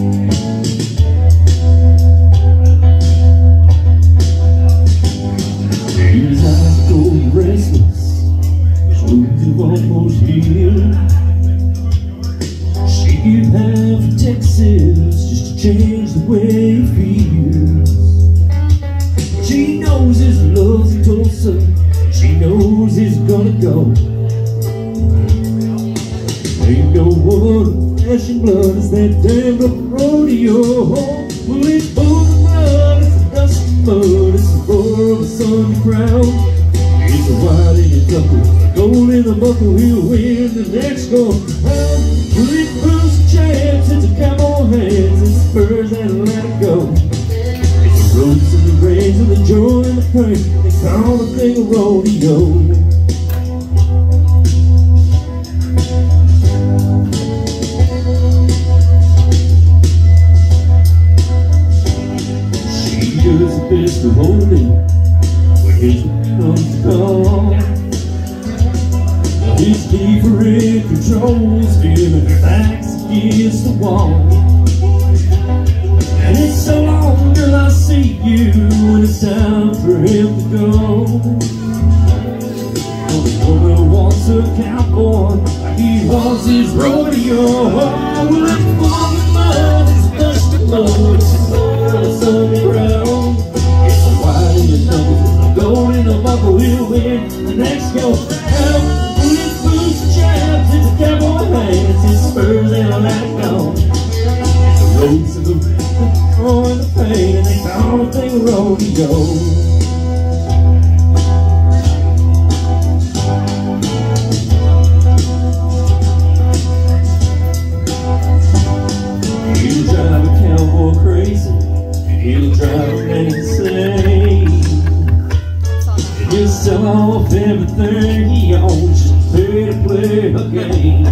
His eyes go restless, his wounds almost healed. She gave half to Texas just to change the way he feels. She knows his love's in Tulsa, she knows he's gonna go. Ain't no one flesh and blood, it's that damn old rodeo. Well, it's full of blood, it's the dust and mud, it's the roar of a Sunday crowd. It's a white in his knuckle, a gold in the buckle, he'll win the next go round. Well, it proves a chance, it's a cowboy hands, it's the spurs that'll let it go. It's the ropes and the reins and the joy and the pain, they call the thing a rodeo. Does the best to hold him when his comes to call. His different controls him and her back's against the wall. And it's so long, girl, I see you when it's time for him to go. Well, the woman wants a cowboy like he wants his rodeo. Well, it's full of mud, it's dust and mud, it's a floor of Sunday crowd. We'll win the next go round. With boots and chaps, it's a cowboy hands, it's spurs and a light gone. It's the ropes and the rhythm, the joy and the pain, and they call the thing a rodeo. He'll drive a cowboy crazy, and he'll drive a man insane. He'll sell off everything he owns just to pay to play a game.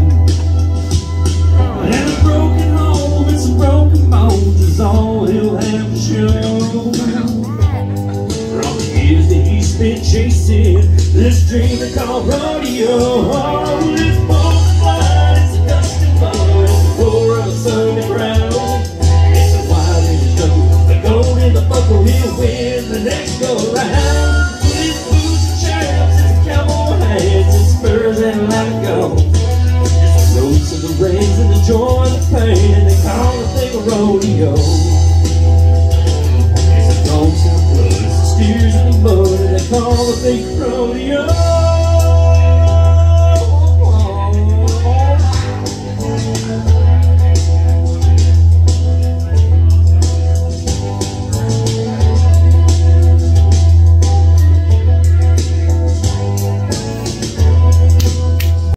And a broken home and some broken bones is all he'll have to show. For all the years that he's spent chasing this dream they call rodeo. Oh, it's full of blood, it's a dust and mud, it's the roar of a Sunday crowd. It's a wild in his knuckle, the gold in the buckle, he'll win the next go round. And let it go. It's the ropes and the reins and the joy and the pain, and they call the thing a rodeo. It's the goats and the blood, it's the steers and the mud, and they call the thing a rodeo.